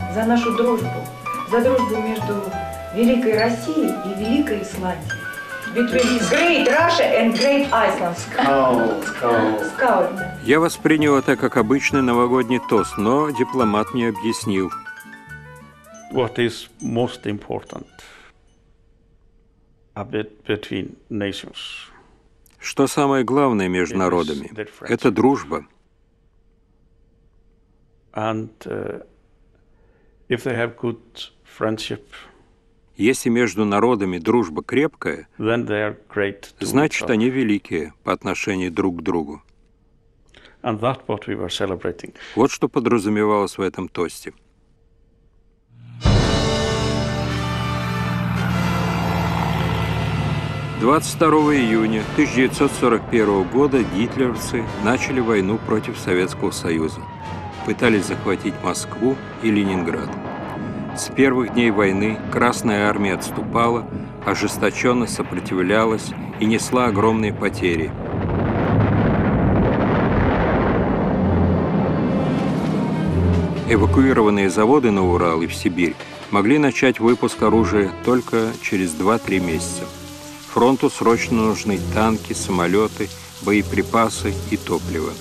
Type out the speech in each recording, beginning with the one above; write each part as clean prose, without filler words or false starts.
за нашу дружбу, за дружбу между Великой Россией и Великой Исландией. Between Great Russia and Great Iceland. Скаут. Я воспринял это как обычный новогодний тост, но дипломат мне объяснил. What is most important between nations? Что самое главное между народами? Это дружба. And if they have good friendship, если между народами дружба крепкая, then they are great to значит, each other. они великие по отношению друг к другу. And that's what we were celebrating. Вот что подразумевалось в этом тосте. «22 июня 1941 года гитлеровцы начали войну против Советского Союза. Пытались захватить Москву и Ленинград. С первых дней войны Красная Армия отступала, ожесточенно сопротивлялась и несла огромные потери. Эвакуированные заводы на Урал и в Сибирь могли начать выпуск оружия только через 2-3 месяца. Фронту срочно нужны танки, самолеты, боеприпасы и топливо.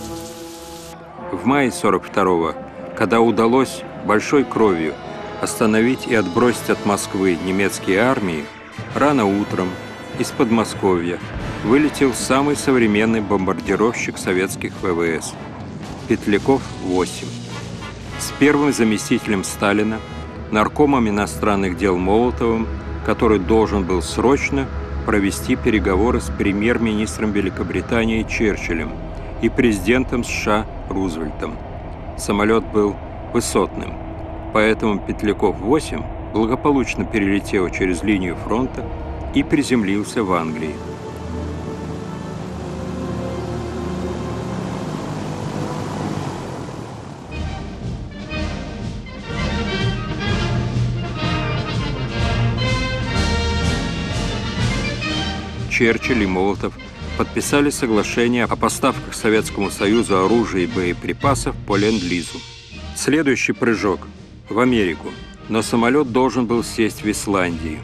В мае 42-го, когда удалось большой кровью остановить и отбросить от Москвы немецкие армии, рано утром из Подмосковья вылетел самый современный бомбардировщик советских ВВС – Петляков-8. С первым заместителем Сталина, наркомом иностранных дел Молотовым, который должен был срочно провести переговоры с премьер-министром Великобритании Черчиллем и президентом США Рузвельтом. Самолет был высотным, поэтому Петляков-8 благополучно перелетел через линию фронта и приземлился в Англии. Черчилль и Молотов подписали соглашение о поставках Советскому Союзу оружия и боеприпасов по Ленд-Лизу. Следующий прыжок – в Америку, но самолет должен был сесть в Исландии.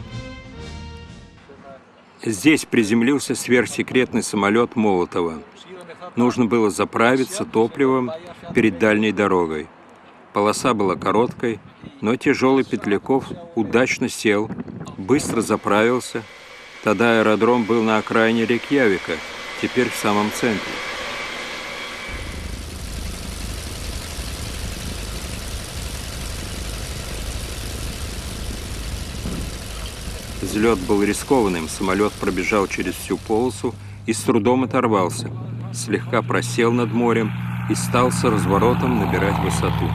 Здесь приземлился сверхсекретный самолет Молотова. Нужно было заправиться топливом перед дальней дорогой. Полоса была короткой, но тяжелый Петляков удачно сел, быстро заправился. Тогда аэродром был на окраине Рейкьявика, теперь в самом центре. Взлет был рискованным, самолет пробежал через всю полосу и с трудом оторвался, слегка просел над морем и стал с разворотом набирать высоту.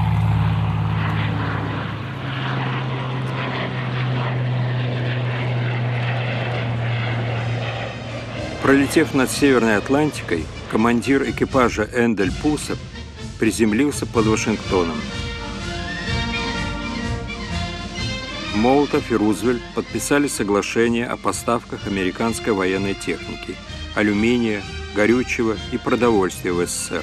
Пролетев над Северной Атлантикой, командир экипажа Эндель Пусап приземлился под Вашингтоном. Молотов и Рузвельт подписали соглашение о поставках американской военной техники, алюминия, горючего и продовольствия в СССР.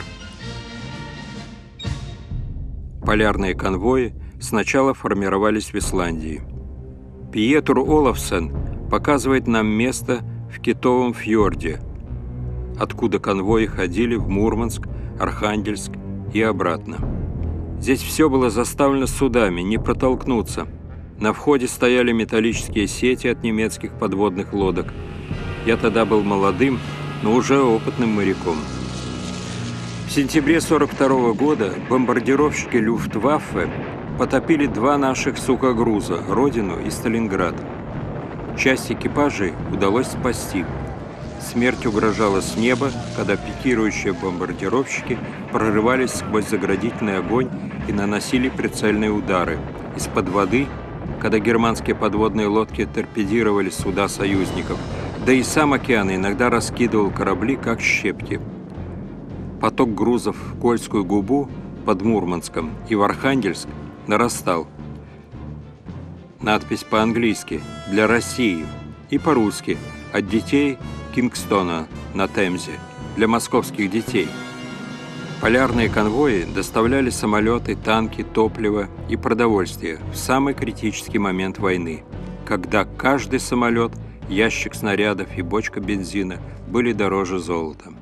Полярные конвои сначала формировались в Исландии. Пьетр Олафсен показывает нам место в Китовом фьорде, откуда конвои ходили в Мурманск, Архангельск и обратно. Здесь все было заставлено судами, не протолкнуться. На входе стояли металлические сети от немецких подводных лодок. Я тогда был молодым, но уже опытным моряком. В сентябре 1942 года бомбардировщики Люфтваффе потопили 2 наших сухогруза «Родину» и «Сталинград». Часть экипажей удалось спасти. Смерть угрожала с неба, когда пикирующие бомбардировщики прорывались сквозь заградительный огонь и наносили прицельные удары. Из-под воды, когда германские подводные лодки торпедировали суда союзников, да и сам океан иногда раскидывал корабли, как щепки. Поток грузов в Кольскую губу под Мурманском и в Архангельск нарастал. Надпись по-английски «Для России» и по-русски «От детей Кингстона на Темзе» для московских детей. Полярные конвои доставляли самолеты, танки, топливо и продовольствие в самый критический момент войны, когда каждый самолет, ящик снарядов и бочка бензина были дороже золота.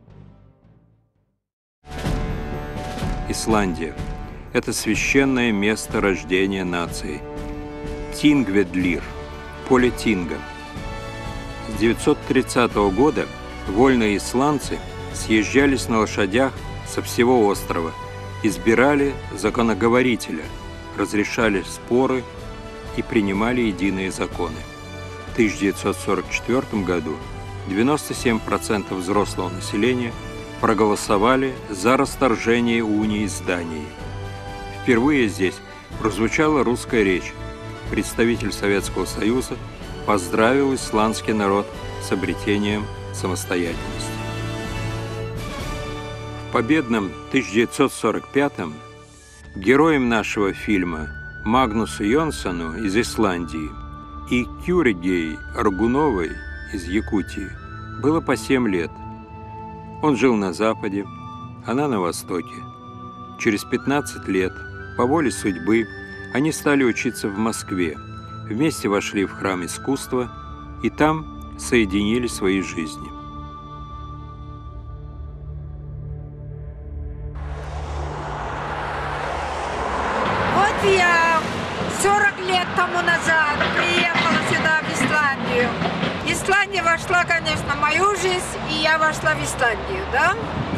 Исландия – это священное место рождения нации. Тингведлир – поле Тинга. С 930 года вольные исландцы съезжались на лошадях со всего острова, избирали законоговорителя, разрешали споры и принимали единые законы. В 1944 году 97% взрослого населения проголосовали за расторжение унии с Данией. Впервые здесь прозвучала русская речь. Представитель Советского Союза поздравил исландский народ с обретением самостоятельности. В победном 1945-м героям нашего фильма Магнусу Йонсону из Исландии и Кюригей Аргуновой из Якутии было по 7 лет. Он жил на Западе, она на Востоке. Через 15 лет, по воле судьбы, они стали учиться в Москве, вместе вошли в храм искусства и там соединили свои жизни. Вот я 40 лет тому назад приехала сюда, в Исландию. Исландия вошла, конечно, в мою жизнь, и я вошла в Исландию, да?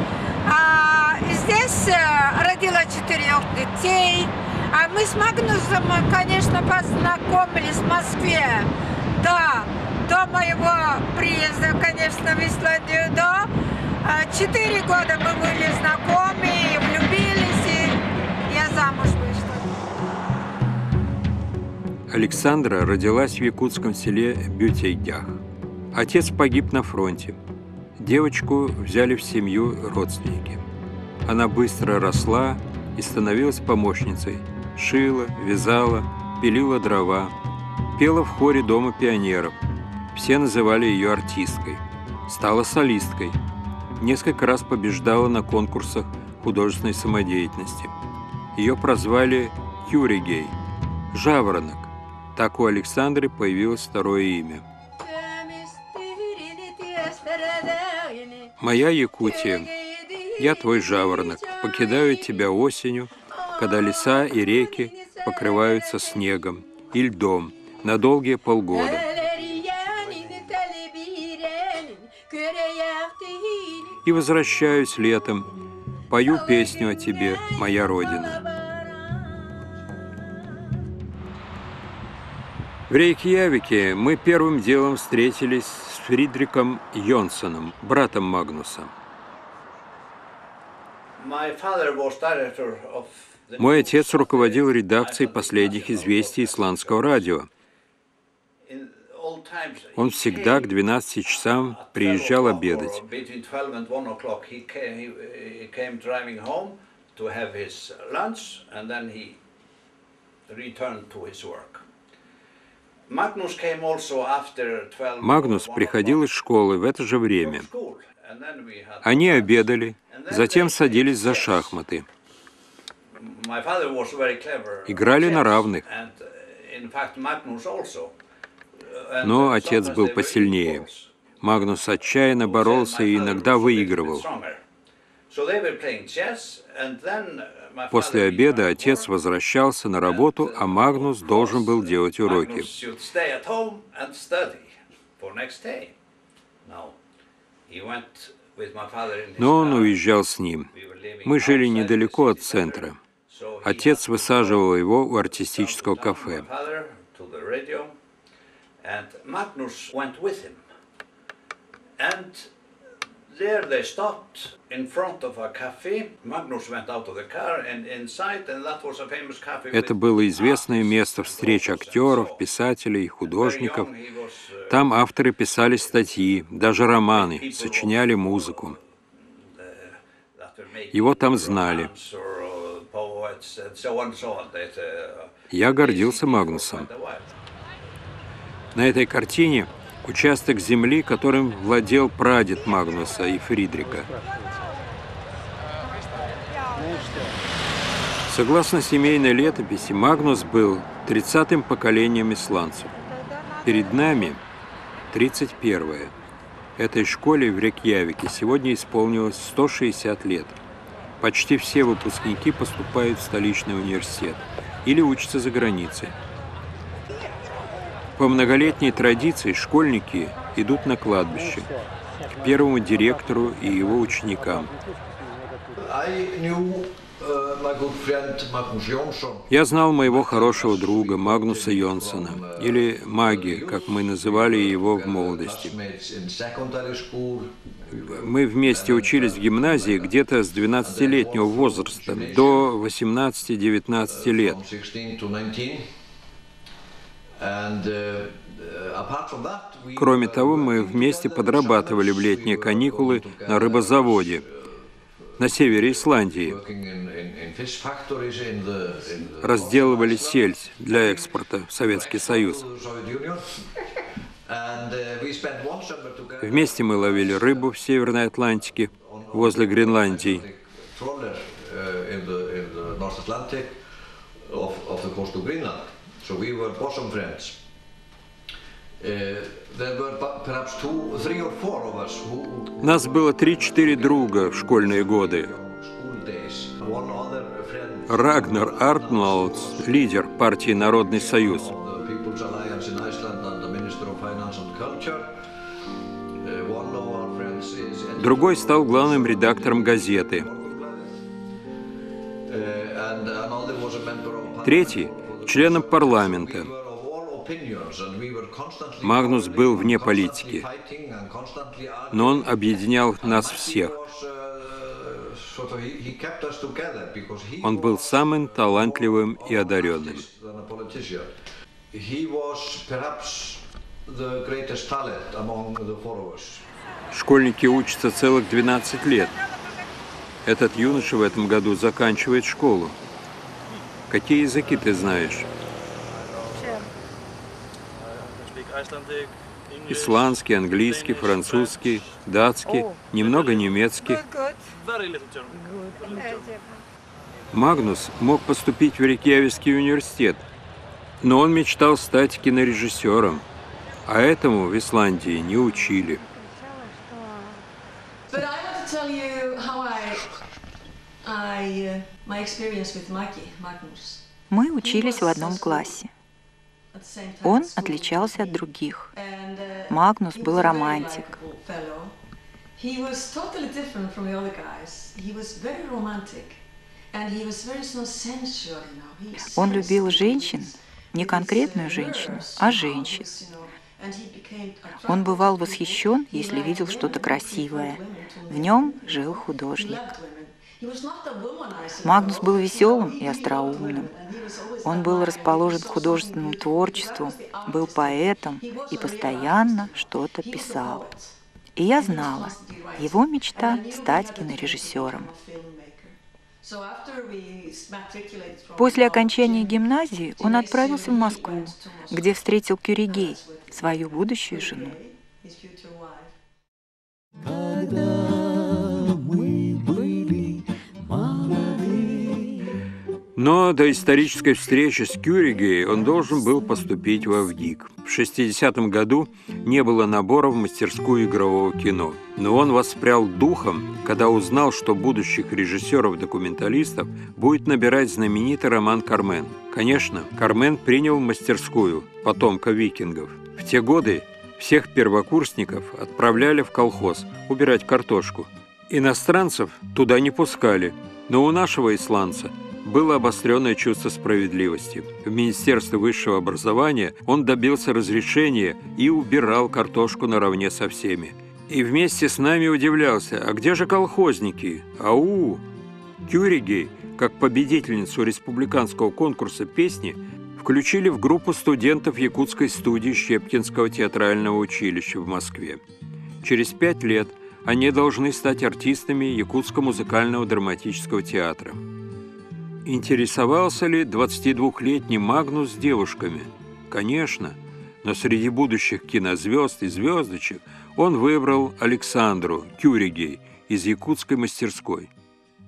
Здесь родила 4 детей. А мы с Магнусом, конечно, познакомились в Москве. Да, до моего приезда, конечно, в Исландию, да. 4 года мы были знакомы, влюбились, и я замуж вышла. Александра родилась в якутском селе Бютейгях. Отец погиб на фронте. Девочку взяли в семью родственники. Она быстро росла и становилась помощницей. Шила, вязала, пилила дрова, пела в хоре Дома пионеров. Все называли ее артисткой. Стала солисткой. Несколько раз побеждала на конкурсах художественной самодеятельности. Ее прозвали Кюригей – «Жаворонок». Так у Александры появилось второе имя. «Моя Якутия, я твой жаворонок, покидаю тебя осенью, когда леса и реки покрываются снегом и льдом на долгие полгода. И возвращаюсь летом, пою песню о тебе, моя Родина». В Рейкьявике мы первым делом встретились с Фридриком Йонсоном, братом Магнуса. Мой отец руководил редакцией последних известий исландского радио. Он всегда к 12 часам приезжал обедать. Магнус приходил из школы в это же время. Они обедали, затем садились за шахматы. Играли на равных. Но отец был посильнее. Магнус отчаянно боролся и иногда выигрывал. После обеда отец возвращался на работу, а Магнус должен был делать уроки. Но он уезжал с ним. Мы жили недалеко от центра. Отец высаживал его у артистического кафе. Это было известное место встреч актеров, писателей, художников. Там авторы писали статьи, даже романы, сочиняли музыку. Его там знали. Я гордился Магнусом. На этой картине участок земли, которым владел прадед Магнуса и Фридрика. Согласно семейной летописи, Магнус был 30-м поколением исландцев. Перед нами 31-е. Этой школе в Рейкьявике сегодня исполнилось 160 лет. Почти все выпускники поступают в столичный университет или учатся за границей. По многолетней традиции школьники идут на кладбище к первому директору и его ученикам. Я знал моего хорошего друга Магнуса Йонсона, или Маги, как мы называли его в молодости. Мы вместе учились в гимназии где-то с 12-летнего возраста до 18-19 лет. Кроме того, мы вместе подрабатывали в летние каникулы на рыбозаводе на севере Исландии. Разделывали сельдь для экспорта в Советский Союз. Вместе мы ловили рыбу в Северной Атлантике, возле Гренландии. Нас было 3-4 друга в школьные годы. Рагнар Артнолдс, лидер партии «Народный союз». Другой стал главным редактором газеты. Третий – членом парламента. Магнус был вне политики, но он объединял нас всех. Он был самым талантливым и одаренным. Школьники учатся целых 12 лет. Этот юноша в этом году заканчивает школу. Какие языки ты знаешь? Исландский, английский, французский, датский, немного немецкий. Магнус мог поступить в Рейкьявикский университет, но он мечтал стать кинорежиссером, а этому в Исландии не учили. Мы учились в одном классе. Он отличался от других. Магнус был романтик. Он любил женщин, не конкретную женщину, а женщин. Он бывал восхищен, если видел что-то красивое. В нем жил художник. Магнус был веселым и остроумным. Он был расположен к художественному творчеству, был поэтом и постоянно что-то писал. И я знала, его мечта – стать кинорежиссером. После окончания гимназии он отправился в Москву, где встретил Кюригей, свою будущую жену. Но до исторической встречи с Кюригей он должен был поступить в ВГИК. В 60-м году не было набора в мастерскую игрового кино. Но он воспрял духом, когда узнал, что будущих режиссеров-документалистов будет набирать знаменитый Роман Кармен. Конечно, Кармен принял в мастерскую потомка викингов. В те годы всех первокурсников отправляли в колхоз убирать картошку. Иностранцев туда не пускали, но у нашего исландца было обостренное чувство справедливости. В Министерстве высшего образования он добился разрешения и убирал картошку наравне со всеми. И вместе с нами удивлялся, а где же колхозники? Ау! Кюригей, как победительницу республиканского конкурса песни, включили в группу студентов якутской студии Щепкинского театрального училища в Москве. Через 5 лет они должны стать артистами Якутского музыкального драматического театра. Интересовался ли 22-летний Магнус девушками? Конечно, но среди будущих кинозвезд и звездочек он выбрал Александру Кюригей из якутской мастерской.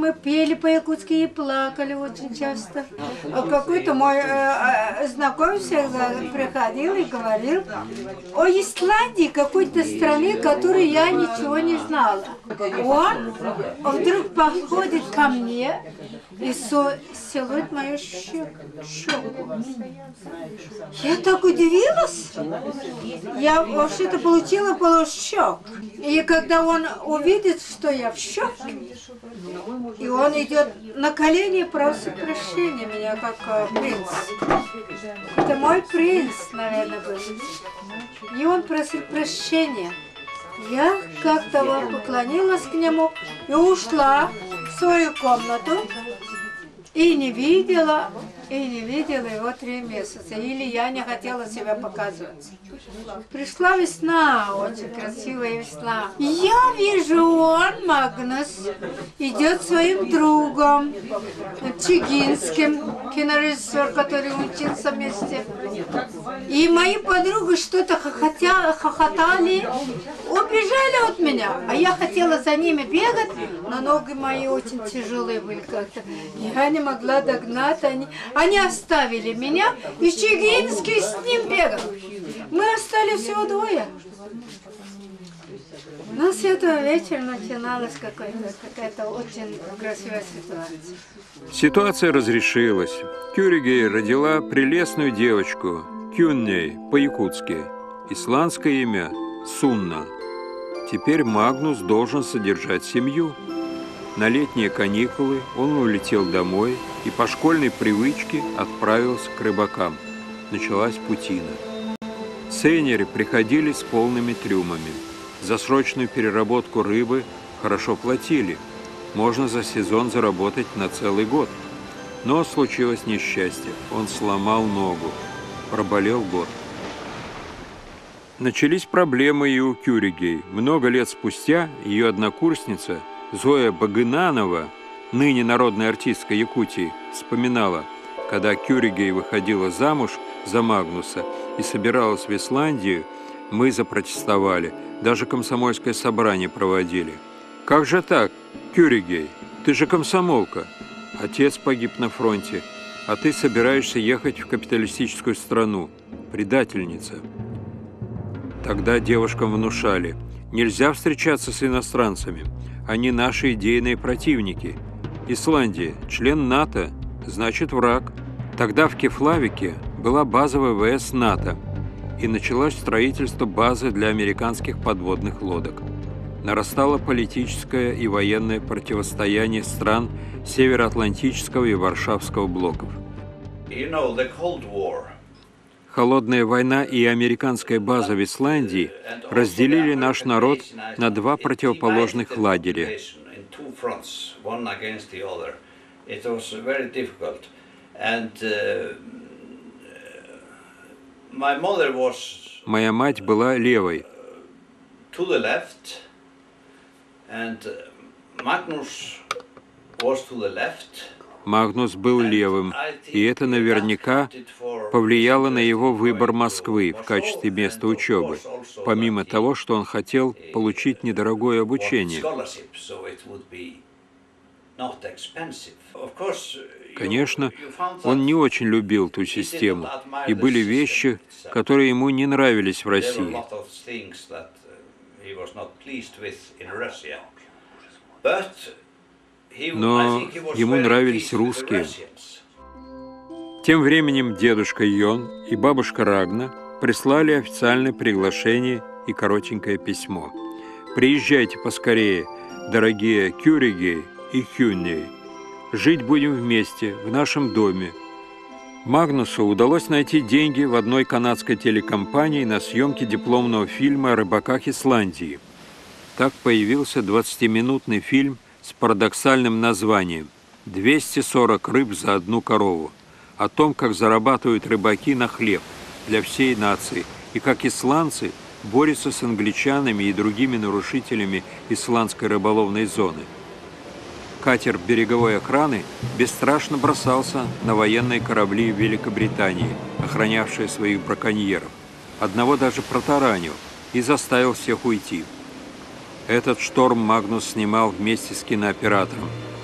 мы пели по-якутски и плакали очень часто. Какой-то мой знакомый всегда приходил и говорил о Исландии, какой-то стране, которой я ничего не знала. Он вдруг подходит ко мне и целует мою щеку. Я так удивилась. Я вообще-то получила полушок. И когда он увидит, что я в шоке, и он идет на колени и просит прощения меня, как принц. Это мой принц, наверное, был. И он просил прощения. Я как-то поклонилась к нему и ушла в свою комнату. И не видела его 3 месяца. Или я не хотела себя показывать. Пришла весна, очень красивая весна. Я вижу, он, Магнус, идет своим другом, Чигинским, кинорежиссер, который учился вместе. И мои подруги что-то хохотали, убежали от меня. А я хотела за ними бегать, но ноги мои очень тяжелые были как-то. Я не могла догнать, они оставили меня, и Чигинский с ним бегал. Мы остались всего 2. Но с этого вечера начиналась какая-то очень красивая ситуация. Ситуация разрешилась. Кюригей родила прелестную девочку, Кюнней, по-якутски. Исландское имя – Сунна. Теперь Магнус должен содержать семью. На летние каникулы он улетел домой и по школьной привычке отправился к рыбакам. Началась путина. Сейнеры приходили с полными трюмами. За срочную переработку рыбы хорошо платили. Можно за сезон заработать на целый год. Но случилось несчастье. Он сломал ногу. Проболел год. Начались проблемы и у Кюригей. Много лет спустя ее однокурсница Зоя Багынанова, ныне народная артистка Якутии, вспоминала, когда Кюригей выходила замуж за Магнуса и собиралась в Исландию, мы запротестовали, даже комсомольское собрание проводили. «Как же так, Кюригей? Ты же комсомолка. Отец погиб на фронте, а ты собираешься ехать в капиталистическую страну. Предательница». Тогда девушкам внушали, нельзя встречаться с иностранцами, они наши идейные противники. Исландия, член НАТО, значит враг. Тогда в Кефлавике была база ВВС НАТО, и началось строительство базы для американских подводных лодок. Нарастало политическое и военное противостояние стран Североатлантического и Варшавского блоков. Холодная война и американская база в Исландии разделили наш народ на 2 противоположных лагеря. Моя мать была левой. Магнус был левым, и это наверняка повлияло на его выбор Москвы в качестве места учебы, помимо того, что он хотел получить недорогое обучение. Конечно, он не очень любил ту систему, и были вещи, которые ему не нравились в России. Но ему нравились русские. Тем временем дедушка Йон и бабушка Рагна прислали официальное приглашение и коротенькое письмо. «Приезжайте поскорее, дорогие Кюригей и Хюнней. Жить будем вместе, в нашем доме». Магнусу удалось найти деньги в одной канадской телекомпании на съемки дипломного фильма о рыбаках Исландии. Так появился 20-минутный фильм с парадоксальным названием «240 рыб за одну корову», о том, как зарабатывают рыбаки на хлеб для всей нации и как исландцы борются с англичанами и другими нарушителями исландской рыболовной зоны. Катер береговой охраны бесстрашно бросался на военные корабли Великобритании, охранявшие своих браконьеров. Одного даже протаранил и заставил всех уйти. Этот шторм Магнус снимал вместе с кинооператором,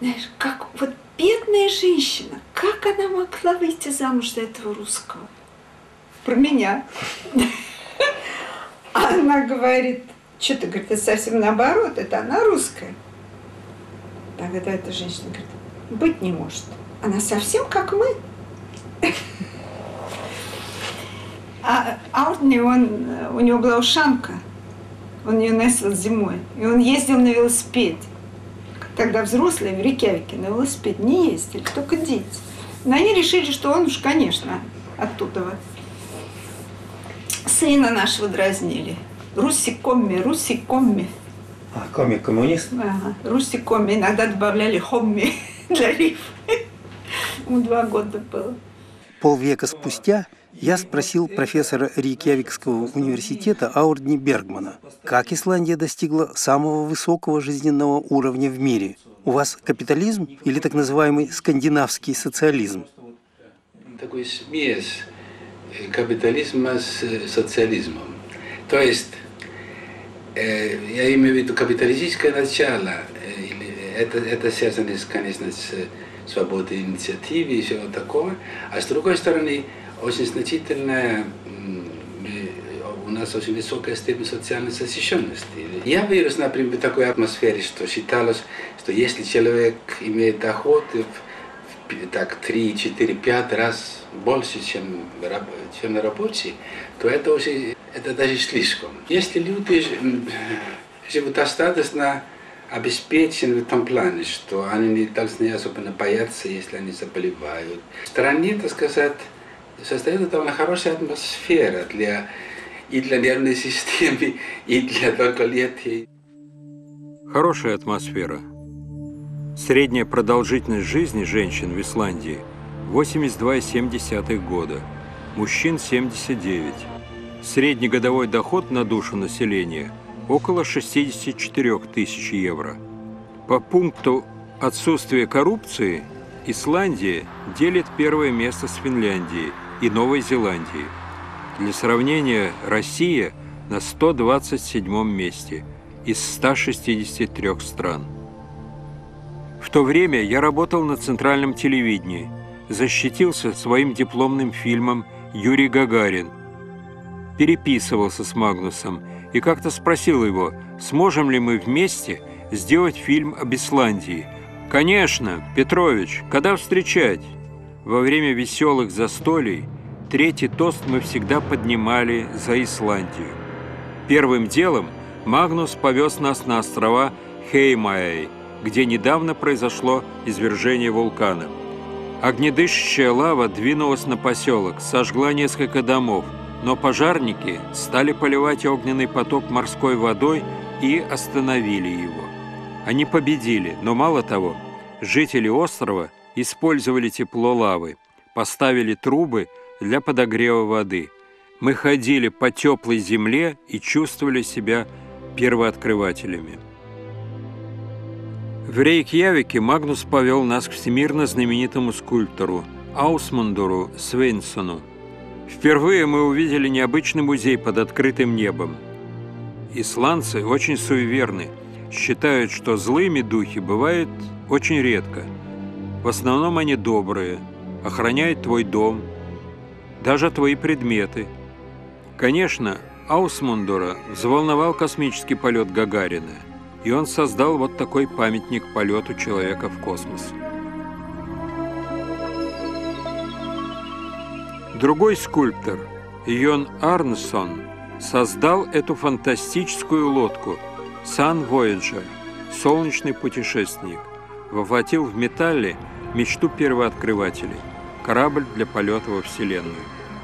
Знаешь, как вот бедная женщина, как она могла выйти замуж за этого русского? Про меня. Она говорит, что-то, говорит, это совсем наоборот, это она русская. Тогда эта женщина говорит, быть не может. Она совсем как мы. А Ауртни, у него была ушанка, он ее носил зимой, и он ездил на велосипеде. Тогда взрослые в Рейкьявике на велосипеде не ездили, только дети. Но они решили, что он уж, конечно, оттуда. Сына нашего дразнили. Руси-комми, руси-комми. А, комми-коммунист? Ага, руси-комми. Иногда добавляли хомми для рифа. Ему 2 года было. Полвека спустя я спросил профессора Рейкьявикского университета Ауртни Бергмана, как Исландия достигла самого высокого жизненного уровня в мире. У вас капитализм или так называемый скандинавский социализм? Такой смесь капитализма с социализмом. То есть, я имею в виду капиталистическое начало, это связано, конечно, с свободой инициативы и всего такого, а с другой стороны, очень значительная, у нас очень высокая степень социальной защищенности. Я вырос, например, в такой атмосфере, что считалось, что если человек имеет доход так 3, 4, 5 раз больше, чем рабочий, то это уже это даже слишком. Если люди живут достаточно обеспечены в том плане, что они не должны особенно бояться, если они заболевают. В стране, так сказать, создается довольно хорошая атмосфера и для нервной системы, и для долголетия. Хорошая атмосфера. Средняя продолжительность жизни женщин в Исландии 82,7 года, мужчин 79. Средний годовой доход на душу населения около 64 тысяч евро. По пункту отсутствия коррупции Исландия делит первое место с Финляндией и Новой Зеландией. Для сравнения, Россия на 127 месте из 163 стран. В то время я работал на центральном телевидении, защитился своим дипломным фильмом «Юрий Гагарин», переписывался с Магнусом и как-то спросил его, сможем ли мы вместе сделать фильм об Исландии. «Конечно, Петрович, когда встречать?» Во время веселых застолий третий тост мы всегда поднимали за Исландию. Первым делом Магнус повез нас на острова Хеймаэй, где недавно произошло извержение вулкана. Огнедышащая лава двинулась на поселок, сожгла несколько домов, но пожарники стали поливать огненный поток морской водой и остановили его. Они победили, но мало того, жители острова использовали тепло лавы, поставили трубы для подогрева воды. Мы ходили по теплой земле и чувствовали себя первооткрывателями. В Рейкьявике Магнус повел нас к всемирно знаменитому скульптору Аусмундуру Свейнсону. Впервые мы увидели необычный музей под открытым небом. Исландцы очень суеверны, считают, что злыми духи бывают очень редко. В основном они добрые, охраняют твой дом, даже твои предметы. Конечно, Аусмундура взволновал космический полет Гагарина, и он создал вот такой памятник полету человека в космос. Другой скульптор, Йон Арнсон, создал эту фантастическую лодку Sun Voyager, солнечный путешественник, воплотил в металле мечту первооткрывателей – корабль для полета во Вселенную.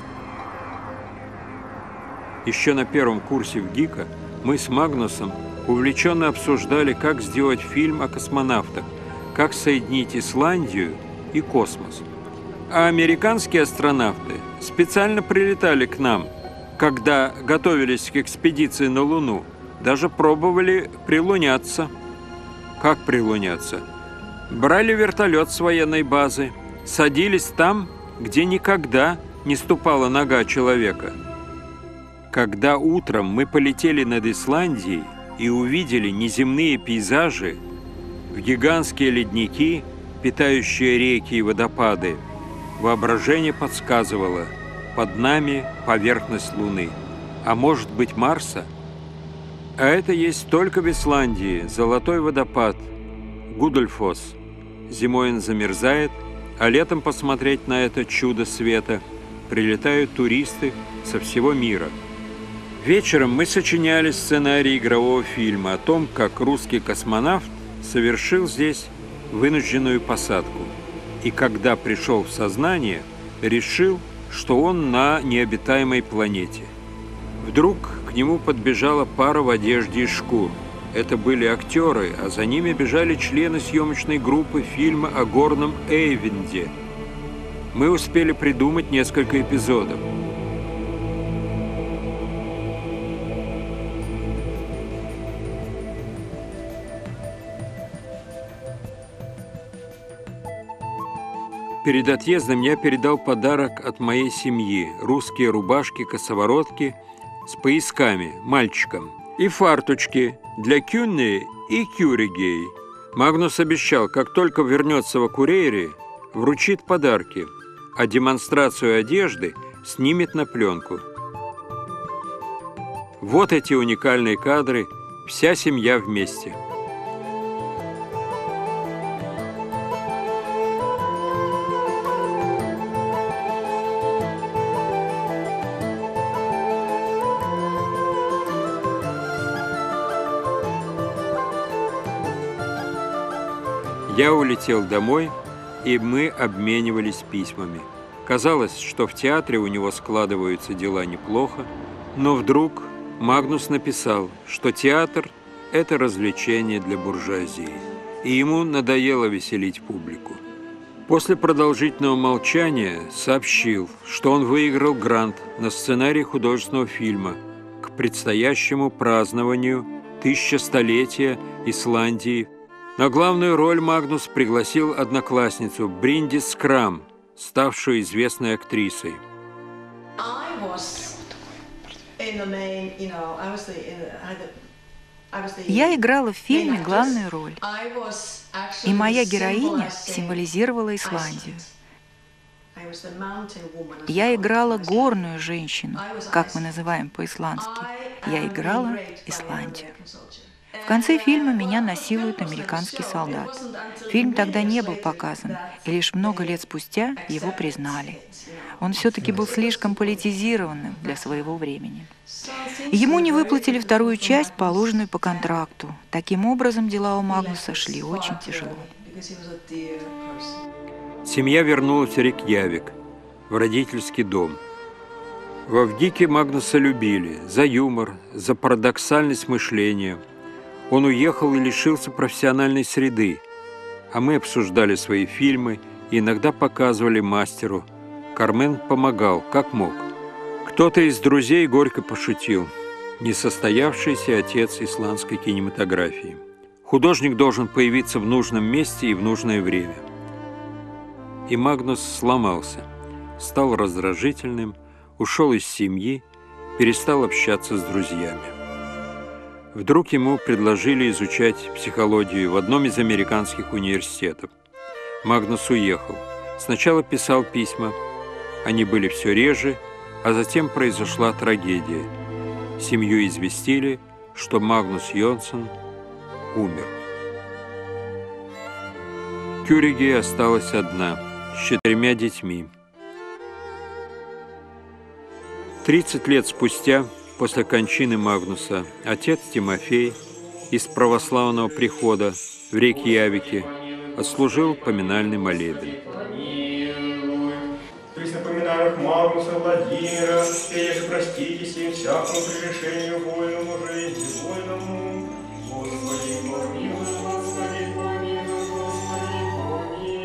Еще на первом курсе в ГИКа мы с Магнусом увлеченно обсуждали, как сделать фильм о космонавтах, как соединить Исландию и космос. А американские астронавты специально прилетали к нам, когда готовились к экспедиции на Луну, даже пробовали прилуняться. Как прилуняться? Брали вертолет с военной базы, садились там, где никогда не ступала нога человека. Когда утром мы полетели над Исландией и увидели неземные пейзажи, в гигантские ледники, питающие реки и водопады, воображение подсказывало: под нами поверхность Луны, а может быть Марса? А это есть только в Исландии золотой водопад Гудельфосс. Зимой он замерзает, а летом посмотреть на это чудо света прилетают туристы со всего мира. Вечером мы сочиняли сценарий игрового фильма о том, как русский космонавт совершил здесь вынужденную посадку. И когда пришел в сознание, решил, что он на необитаемой планете. Вдруг к нему подбежала пара в одежде из шкур. Это были актеры, а за ними бежали члены съемочной группы фильма о горном Эйвинде. Мы успели придумать несколько эпизодов. Перед отъездом я передал подарок от моей семьи – русские рубашки-косоворотки с поясками мальчикам и фарточки для Кюнни и Кюригей. Магнус обещал, как только вернется в Акурейре, вручит подарки, а демонстрацию одежды снимет на пленку. Вот эти уникальные кадры, вся семья вместе. Я улетел домой, и мы обменивались письмами. Казалось, что в театре у него складываются дела неплохо, но вдруг Магнус написал, что театр – это развлечение для буржуазии, и ему надоело веселить публику. После продолжительного молчания сообщил, что он выиграл грант на сценарий художественного фильма к предстоящему празднованию 1100-летия Исландии. На главную роль Магнус пригласил одноклассницу Бриндис Скрам, ставшую известной актрисой. Я играла в фильме главную роль, и моя героиня символизировала Исландию. Я играла горную женщину, как мы называем по-исландски. Я играла Исландию. В конце фильма меня насилует американский солдат. Фильм тогда не был показан, и лишь много лет спустя его признали. Он все-таки был слишком политизированным для своего времени. Ему не выплатили вторую часть, положенную по контракту. Таким образом, дела у Магнуса шли очень тяжело. Семья вернулась в Рейкьявик, в родительский дом. В Авгике Магнуса любили за юмор, за парадоксальность мышления. Он уехал и лишился профессиональной среды, а мы обсуждали свои фильмы и иногда показывали мастеру. Кармен помогал, как мог. Кто-то из друзей горько пошутил: несостоявшийся отец исландской кинематографии. Художник должен появиться в нужном месте и в нужное время. И Магнус сломался, стал раздражительным, ушел из семьи, перестал общаться с друзьями. Вдруг ему предложили изучать психологию в одном из американских университетов. Магнус уехал. Сначала писал письма. Они были все реже, а затем произошла трагедия. Семью известили, что Магнус Йонсон умер. Кюриги осталась одна, с 4 детьми. 30 лет спустя, после кончины Магнуса, отец Тимофей из православного прихода в Рейкьявике отслужил поминальный молебен. Напоминаю Магнуса Владимира, теперь же проститесь им всякому прегрешению вольному жизни вольному. Господи, помилуй, Господи, помилуй, Господи, помилуй.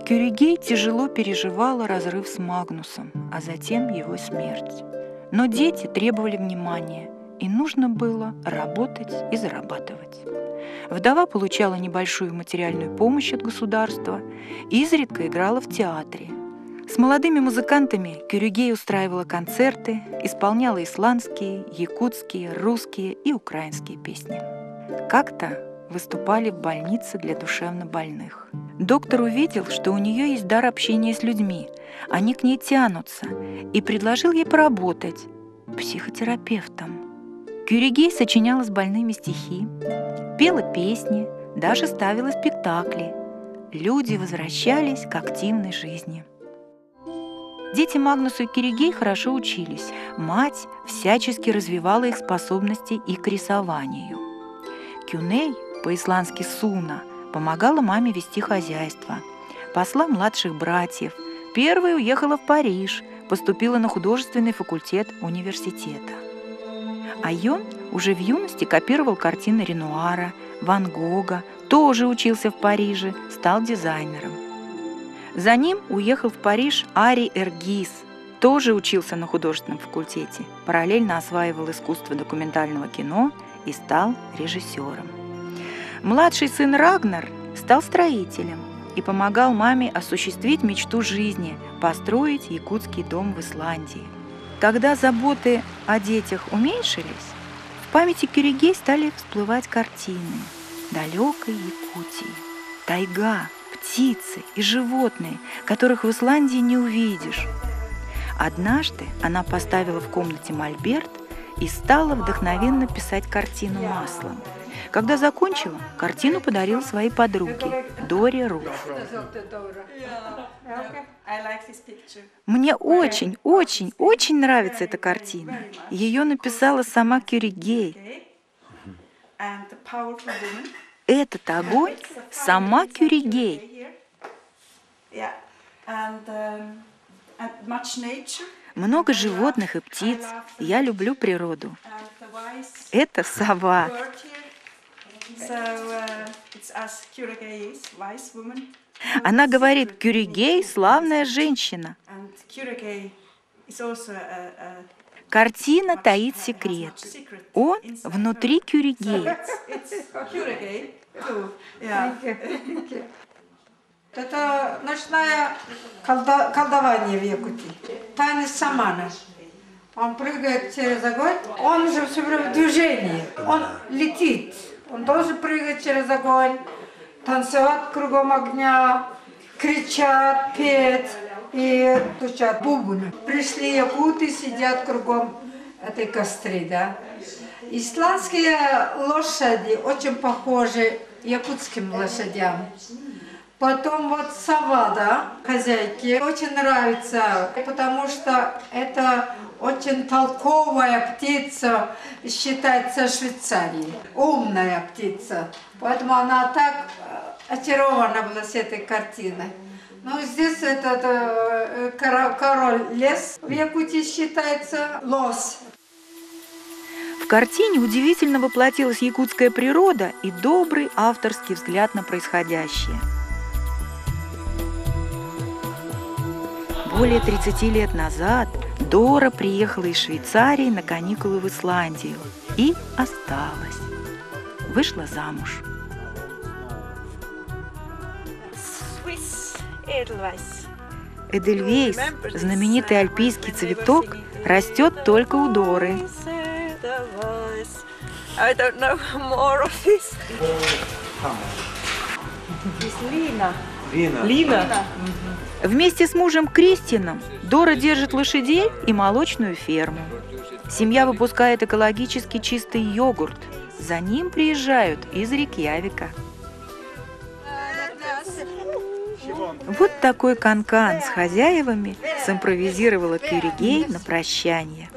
Кюригей тяжело переживала разрыв с Магнусом, а затем его смерть. Но дети требовали внимания, и нужно было работать и зарабатывать. Вдова получала небольшую материальную помощь от государства и изредка играла в театре. С молодыми музыкантами Кюригей устраивала концерты, исполняла исландские, якутские, русские и украинские песни. Как-то выступали в больнице для душевнобольных. Доктор увидел, что у нее есть дар общения с людьми, они к ней тянутся, и предложил ей поработать психотерапевтом. Кюригей сочиняла с больными стихи, пела песни, даже ставила спектакли. Люди возвращались к активной жизни. Дети Магнуса и Кюригей хорошо учились. Мать всячески развивала их способности и к рисованию. Кюней, по-исландски Суна, помогала маме вести хозяйство, пасла младших братьев. Первая уехала в Париж, поступила на художественный факультет университета. Айон уже в юности копировал картины Ренуара, Ван Гога, тоже учился в Париже, стал дизайнером. За ним уехал в Париж Ари Эргис, тоже учился на художественном факультете, параллельно осваивал искусство документального кино и стал режиссером. Младший сын Рагнар стал строителем и помогал маме осуществить мечту жизни – построить якутский дом в Исландии. Когда заботы о детях уменьшились, в памяти Кюригей стали всплывать картины далекой Якутии. Тайга, птицы и животные, которых в Исландии не увидишь. Однажды она поставила в комнате мольберт и стала вдохновенно писать картину маслом. Когда закончила, картину подарила своей подруге Доре Руф. Мне очень нравится эта картина. Ее написала сама Кюригей. Этот огонь сама Кюригей. Много животных и птиц. Я люблю природу. Это сова. Она говорит, Кюригей – славная женщина. Картина таит секрет. Он внутри Кюригей. Это ночное колдование в Якутии. Танец шамана. Он прыгает через огонь, он же все время в движении, он летит. Он должен прыгать через огонь, танцевать кругом огня, кричать, петь и стучат бубны. Пришли якуты, сидят кругом этой костры, да. Исландские лошади очень похожи якутским лошадям. Потом вот сова, да, хозяйке, очень нравится, потому что это очень толковая птица, считается Швейцарией, умная птица. Поэтому она так очарована была с этой картиной. Ну, здесь этот король лес в Якутии считается лось. В картине удивительно воплотилась якутская природа и добрый авторский взгляд на происходящее. Более 30 лет назад Дора приехала из Швейцарии на каникулы в Исландию и осталась. Вышла замуж. Эдельвейс, знаменитый альпийский цветок, растет только у Доры. Лина. Вместе с мужем Кристином Дора держит лошадей и молочную ферму. Семья выпускает экологически чистый йогурт. За ним приезжают из Рейкьявика. Вот такой канкан с хозяевами симпровизировала Кюригей на прощание.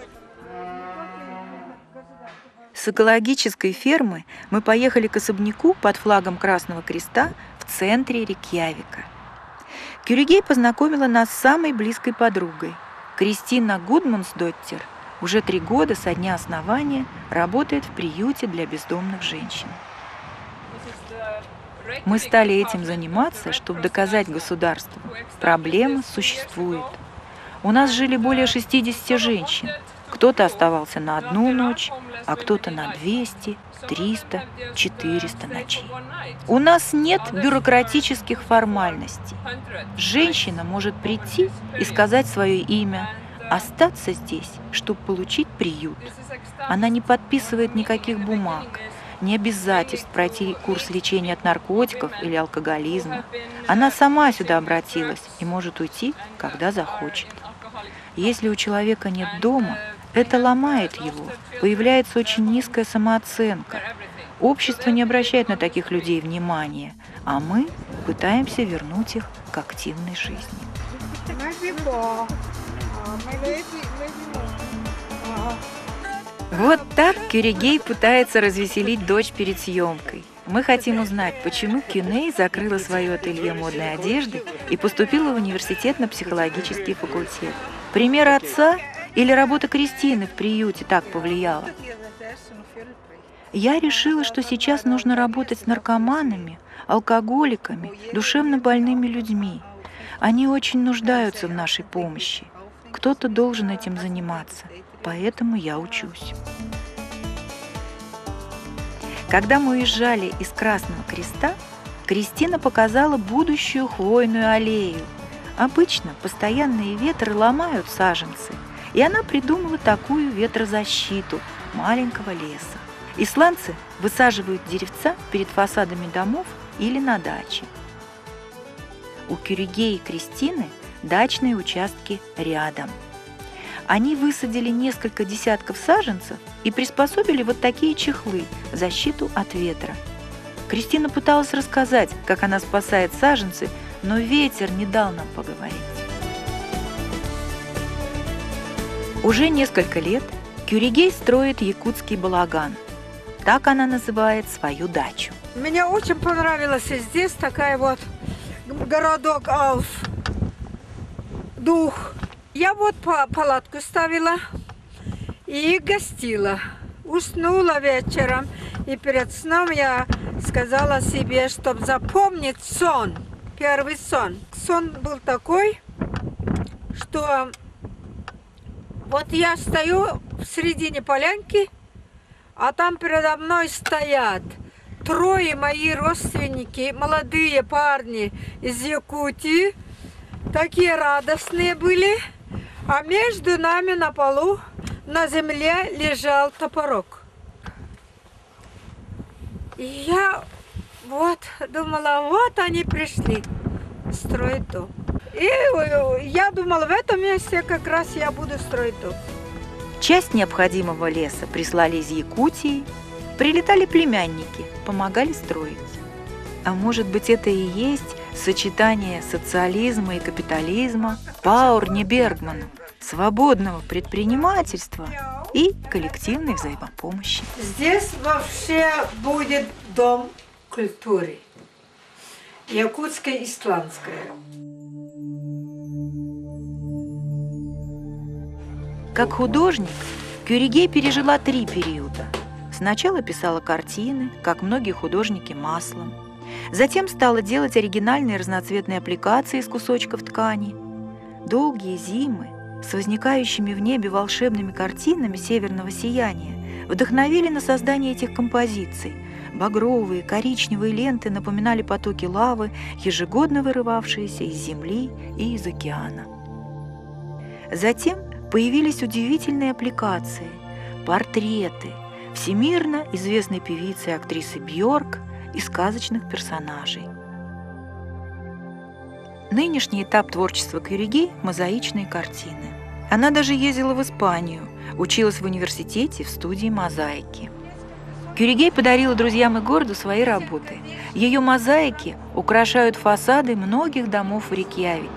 С экологической фермы мы поехали к особняку под флагом Красного Креста в центре Рейкьявика. Кюригей познакомила нас с самой близкой подругой. Кристина Гудмунсдоттер уже 3 года со дня основания работает в приюте для бездомных женщин. Мы стали этим заниматься, чтобы доказать государству. Проблема существует. У нас жили более 60 женщин. Кто-то оставался на 1 ночь, а кто-то на 200, 300, 400 ночей. У нас нет бюрократических формальностей. Женщина может прийти и сказать свое имя, остаться здесь, чтобы получить приют. Она не подписывает никаких бумаг, ни обязательств пройти курс лечения от наркотиков или алкоголизма. Она сама сюда обратилась и может уйти, когда захочет. Если у человека нет дома, это ломает его, появляется очень низкая самооценка. Общество не обращает на таких людей внимания, а мы пытаемся вернуть их к активной жизни. Вот так Кюрегей пытается развеселить дочь перед съемкой. Мы хотим узнать, почему Кюней закрыла свое ателье модной одежды и поступила в университет на психологический факультет. Пример отца или работа Кристины в приюте так повлияла? Я решила, что сейчас нужно работать с наркоманами, алкоголиками, душевно больными людьми. Они очень нуждаются в нашей помощи. Кто-то должен этим заниматься, поэтому я учусь. Когда мы уезжали из Красного Креста, Кристина показала будущую хвойную аллею. Обычно постоянные ветры ломают саженцы, и она придумала такую ветрозащиту маленького леса. Исландцы высаживают деревца перед фасадами домов или на даче. У Кюрегей и Кристины дачные участки рядом. Они высадили несколько десятков саженцев и приспособили вот такие чехлы – защиту от ветра. Кристина пыталась рассказать, как она спасает саженцы, но ветер не дал нам поговорить. Уже несколько лет Кюрегей строит якутский балаган. Так она называет свою дачу. Мне очень понравилось здесь такая вот городок Аус. Дух. Я вот палатку ставила и гостила. Уснула вечером, и перед сном я сказала себе, чтобы запомнить сон. Первый сон. Сон был такой, что вот я стою в середине полянки, а там передо мной стоят 3 мои родственники, молодые парни из Якутии, такие радостные были, а между нами на полу на земле лежал топорок. И я вот думала, вот они пришли строить дом. И я думала, в этом месте как раз я буду строить дом. Часть необходимого леса прислали из Якутии, прилетали племянники, помогали строить. А может быть, это и есть сочетание социализма и капитализма по Аурне Бергману, свободного предпринимательства и коллективной взаимопомощи. Здесь вообще будет дом культуры, якутская, исландская. Как художник, Кюрегей пережила 3 периода. Сначала писала картины, как многие художники, маслом. Затем стала делать оригинальные разноцветные аппликации из кусочков ткани. Долгие зимы с возникающими в небе волшебными картинами северного сияния вдохновили на создание этих композиций. Багровые, коричневые ленты напоминали потоки лавы, ежегодно вырывавшиеся из земли и из океана. Затем появились удивительные аппликации, портреты всемирно известной певицы и актрисы Бьорк и сказочных персонажей. Нынешний этап творчества Кюрегей – мозаичные картины. Она даже ездила в Испанию, училась в университете в студии мозаики. Кюрегей подарила друзьям и городу свои работы. Ее мозаики украшают фасады многих домов в Рейкьявике.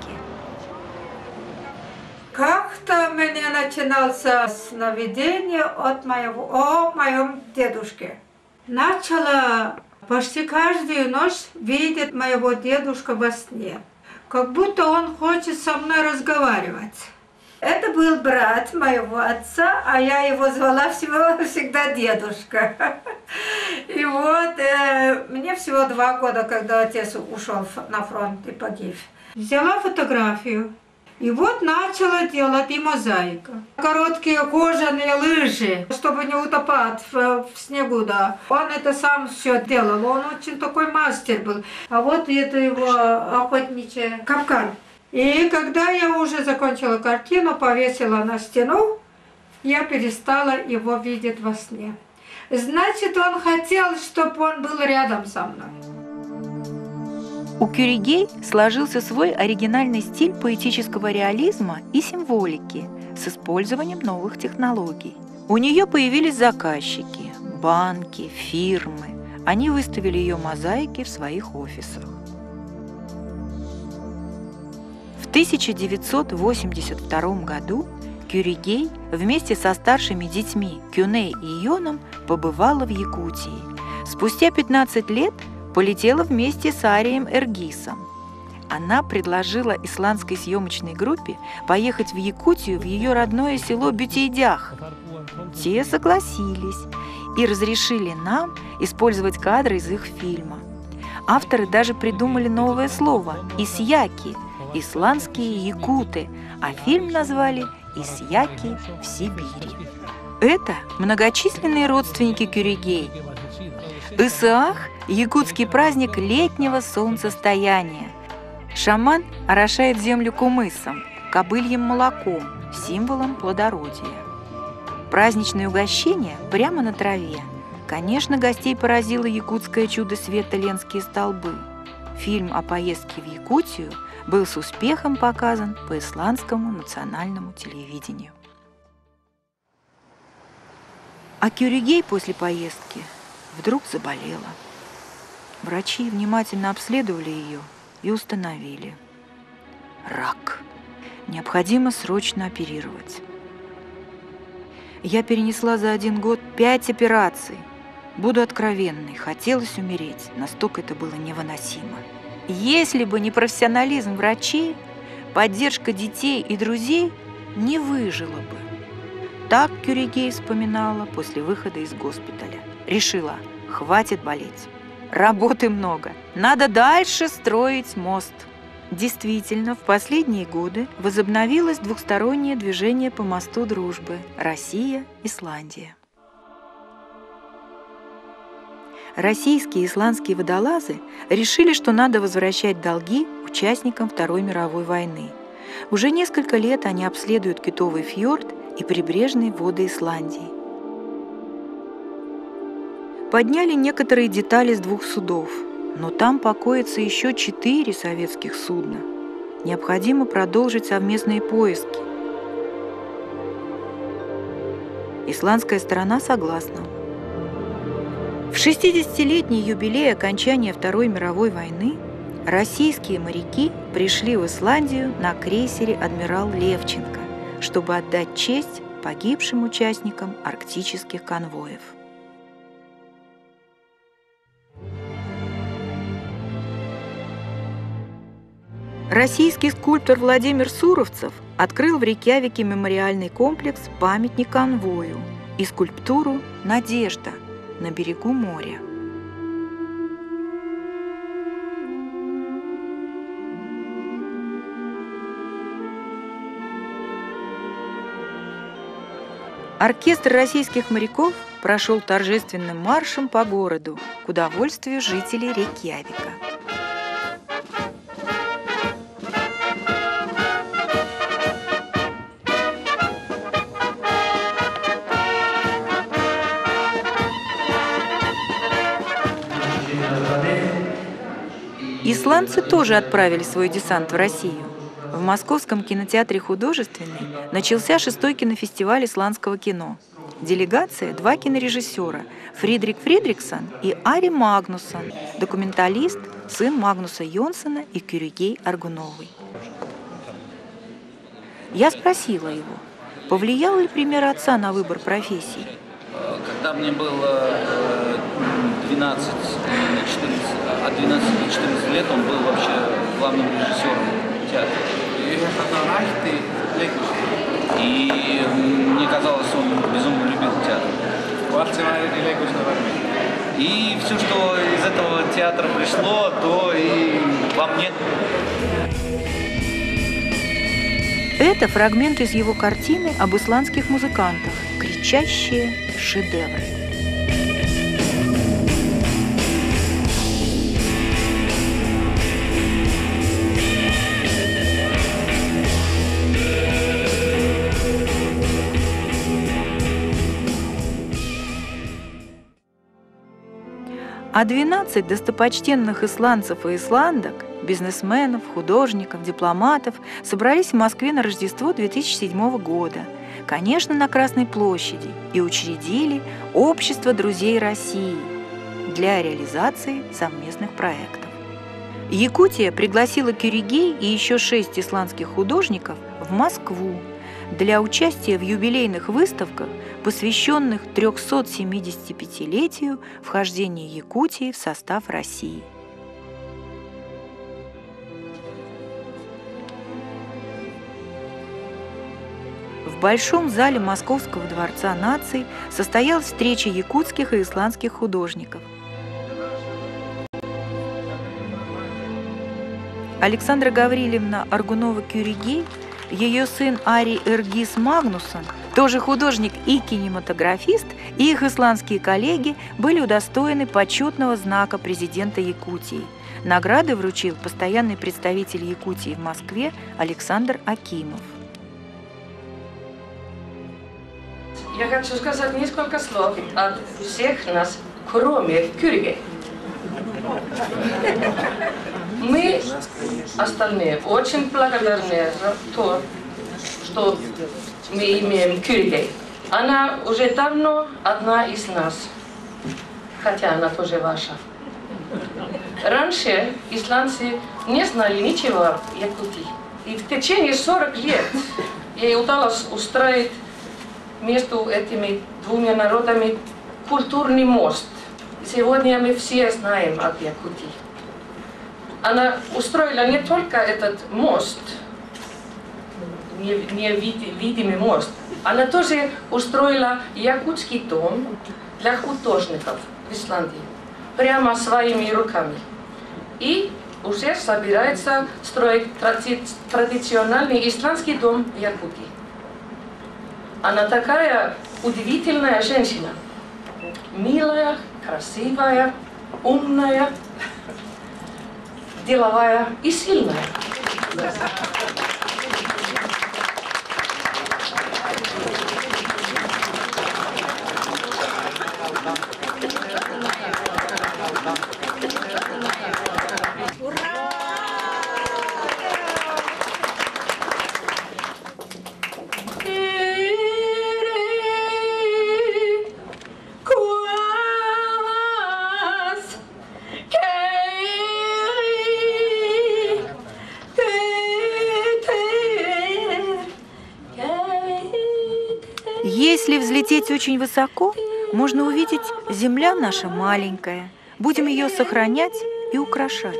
Как-то у меня начинался сновидение о моем дедушке. Начала почти каждую ночь видеть моего дедушка во сне. Как будто он хочет со мной разговаривать. Это был брат моего отца, а я его звала всегда дедушка. И вот мне всего 2 года, когда отец ушел на фронт и погиб. Взяла фотографию. И вот начала делать и мозаика. Короткие кожаные лыжи, чтобы не утопать в снегу, да. Он это сам все делал, он очень такой мастер был. А вот это его охотничий капкан. И когда я уже закончила картину, повесила на стену, я перестала его видеть во сне. Значит, он хотел, чтобы он был рядом со мной. У Кюрегей сложился свой оригинальный стиль поэтического реализма и символики с использованием новых технологий. У нее появились заказчики, банки, фирмы. Они выставили ее мозаики в своих офисах. В 1982 году Кюрегей вместе со старшими детьми Кюней и Йоном побывала в Якутии. Спустя 15 лет полетела вместе с Арием Эргисом. Она предложила исландской съемочной группе поехать в Якутию в ее родное село Бютейдях. Те согласились и разрешили нам использовать кадры из их фильма. Авторы даже придумали новое слово – «исьяки» – исландские якуты, а фильм назвали «Исьяки в Сибири». Это многочисленные родственники Кюрегей. Исаах – якутский праздник летнего солнцестояния. Шаман орошает землю кумысом, кобыльем молоком, символом плодородия. Праздничное угощение прямо на траве. Конечно, гостей поразило якутское чудо света «Ленские столбы». Фильм о поездке в Якутию был с успехом показан по исландскому национальному телевидению. А Кюрегей после поездки вдруг заболела. Врачи внимательно обследовали ее и установили: рак. Необходимо срочно оперировать. Я перенесла за 1 год 5 операций. Буду откровенной, хотелось умереть, настолько это было невыносимо. Если бы не профессионализм врачей, поддержка детей и друзей, не выжила бы. Так Кюрегей вспоминала после выхода из госпиталя. Решила: хватит болеть. Работы много. Надо дальше строить мост. Действительно, в последние годы возобновилось двухстороннее движение по мосту дружбы Россия-Исландия. Российские и исландские водолазы решили, что надо возвращать долги участникам Второй мировой войны. Уже несколько лет они обследуют Китовый фьорд и прибрежные воды Исландии. Подняли некоторые детали с 2 судов, но там покоятся еще 4 советских судна. Необходимо продолжить совместные поиски. Исландская сторона согласна. В 60-летний юбилей окончания Второй мировой войны российские моряки пришли в Исландию на крейсере «Адмирал Левченко», чтобы отдать честь погибшим участникам арктических конвоев. Российский скульптор Владимир Суровцев открыл в Рейкьявике мемориальный комплекс «Памятник конвою» и скульптуру «Надежда» на берегу моря. Оркестр российских моряков прошел торжественным маршем по городу к удовольствию жителей Рейкьявика. Исландцы тоже отправили свой десант в Россию. В Московском кинотеатре «Художественный» начался 6-й кинофестиваль исландского кино. Делегация – 2 кинорежиссера – Фридрик Фридриксон и Ари Магнуссон, документалист, сын Магнуса Йонсона и Кюрегей Аргуновой. Я спросила его, повлиял ли пример отца на выбор профессии. Когда мне было 12 от 12 до 14 лет он был вообще главным режиссером театра. И мне казалось, он безумно любил театр. И все, что из этого театра пришло, то и во мне. Это фрагмент из его картины об исландских музыкантах «Кричащие шедевры». А 12 достопочтенных исландцев и исландок, бизнесменов, художников, дипломатов собрались в Москве на Рождество 2007 года, конечно, на Красной площади, и учредили Общество друзей России для реализации совместных проектов. Якутия пригласила Кюригей и еще 6 исландских художников в Москву для участия в юбилейных выставках, посвященных 375-летию вхождения Якутии в состав России. В Большом зале Московского дворца наций состоялась встреча якутских и исландских художников. Александра Гаврилевна Аргунова-Кюригей, ее сын Ари Эргис Магнусон, тоже художник и кинематографист, и их исландские коллеги были удостоены почетного знака президента Якутии. Награды вручил постоянный представитель Якутии в Москве Александр Акимов. Я хочу сказать несколько слов от всех нас, кроме Кюригей. Мы, остальные, очень благодарны за то, что мы имеем Кюригей. Она уже давно одна из нас, хотя она тоже ваша. Раньше исландцы не знали ничего о Якутии. И в течение 40 лет ей удалось устроить между этими двумя народами культурный мост. Сегодня мы все знаем об Якутии. Она устроила не только этот мост, невидимый мост, она тоже устроила якутский дом для художников в Исландии, прямо своими руками. И уже собирается строить традиционный исландский дом в Якутии. Она такая удивительная женщина, милая, красивая, умная, деловая и сильная. Если взлететь очень высоко, можно увидеть земля наша маленькая. Будем ее сохранять и украшать.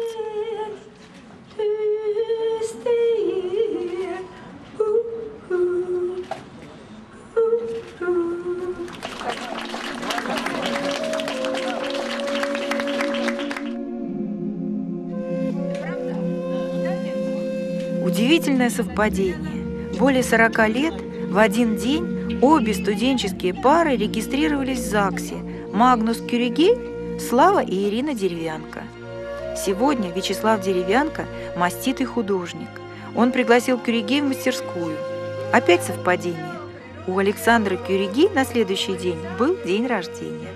Удивительное совпадение. Более 40 лет в один день обе студенческие пары регистрировались в ЗАГСе: Магнус Кюригей, Слава и Ирина Деревянко. Сегодня Вячеслав Деревянко – маститый художник. Он пригласил Кюригей в мастерскую. Опять совпадение. У Александра Кюригей на следующий день был день рождения.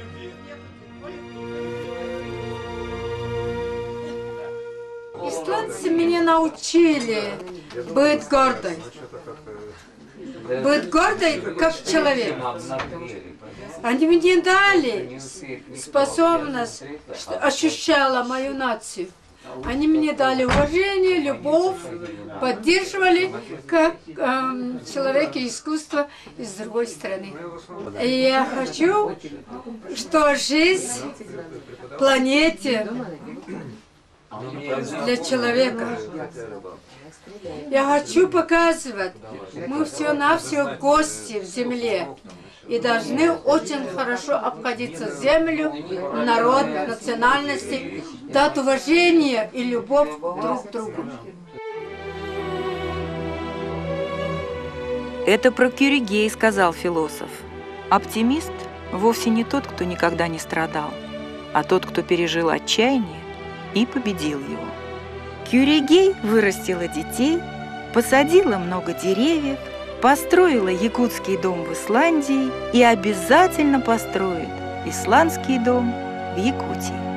Исландцы меня научили быть гордой. Быть гордой как человек. Они мне дали способность, что ощущала мою нацию. Они мне дали уважение, любовь, поддерживали как человека искусства из другой страны. И я хочу, что жизнь планете для человека. Я хочу показывать, мы все-навсего гости в земле. и должны очень хорошо обходиться землю, народ, национальности, дать уважение и любовь друг к другу. Это про Кюригей сказал философ. Оптимист вовсе не тот, кто никогда не страдал, а тот, кто пережил отчаяние и победил его. Кюригей вырастила детей, посадила много деревьев, построила якутский дом в Исландии и обязательно построит исландский дом в Якутии.